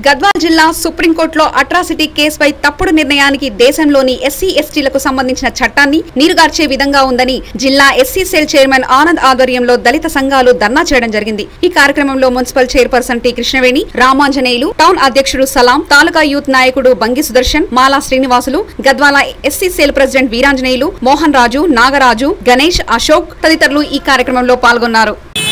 గద్వాల్ జిల్లా సుప్రీంకోర్టులో అట్రాసిటీ కేసుపై తప్పుడు నిర్ణయానికి దేశంలోని ఎస్సీ/ఎస్టీలకు సంబంధించిన చట్టాన్ని నీరుగార్చే విధంగా ఉందని జిల్లా ఎస్సీ సెల్ చైర్మన్ ఆనంద్ ఆధ్వర్యంలో దళిత సంఘాలు ధర్నా చేయడం జరిగింది. ఈ కార్యక్రమంలో municipal chairperson T Krishnaveni, Ramanjaneyulu, town అధ్యక్షుడు సలాం, తాలూకా యూత్ నాయకుడు Bangi Sudarshan, Mala Srinivasulu, Gadwal SC cell president Veeranjaneyulu, Mohan Raju, Nagaraju, Ganesh, Ashok తదితరులు ఈ కార్యక్రమంలో పాల్గొన్నారు.